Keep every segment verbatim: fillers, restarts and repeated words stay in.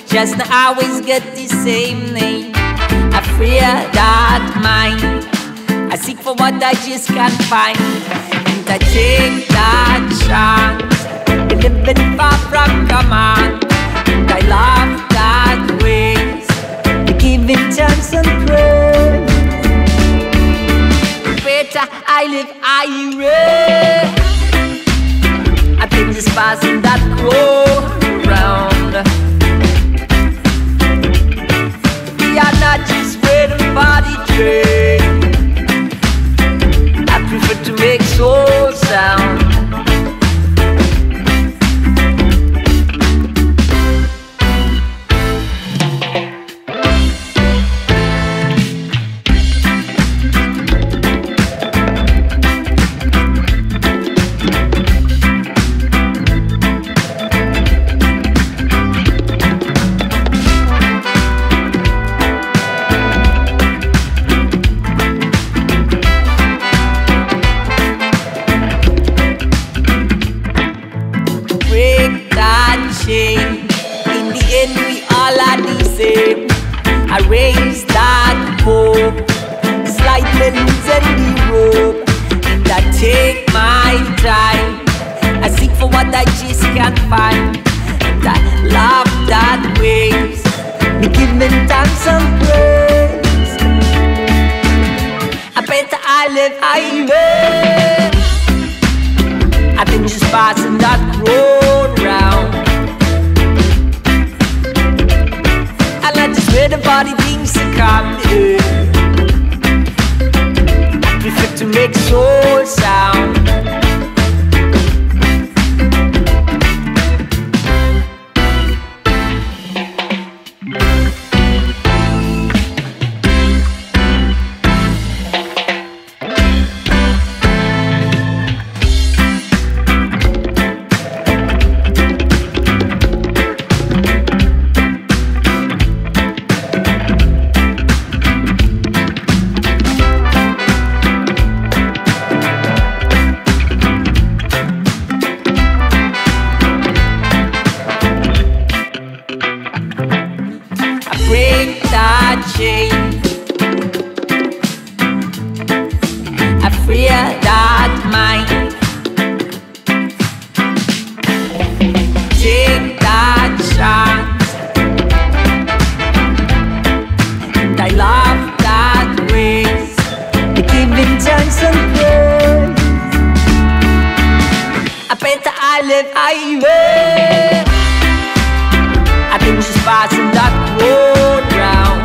just not always get the same name. I fear that mind, I seek for what I just can't find. And I take that chance, living far from command. And I love that ways, giving chance and praise. Better I live, I reign. I think this passing that grow around. We are not just waiting for the train. I prefer to make soul sound. In the end we all are the same. I raise that hope, slightly loosen the rope. And I take my time, I seek for what I just can't find. And I love that ways, me give me thanks and praise. I better I live, I live. I think just passing that road round. Where the body things to come in, I prefer to make soul sound. Break that chain, I fear that mind. Take that chance, and I love that ways, giving chance and praise. I better I live, I live. I think she's passing that road round.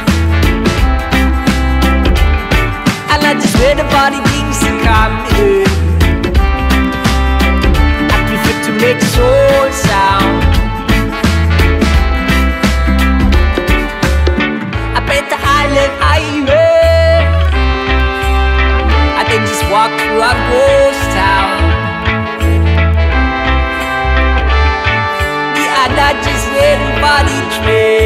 And I just where the body things to come in. I prefer to make soul sound. I better I live, I live. I think just walk through a ghost town. Not just waiting for the train.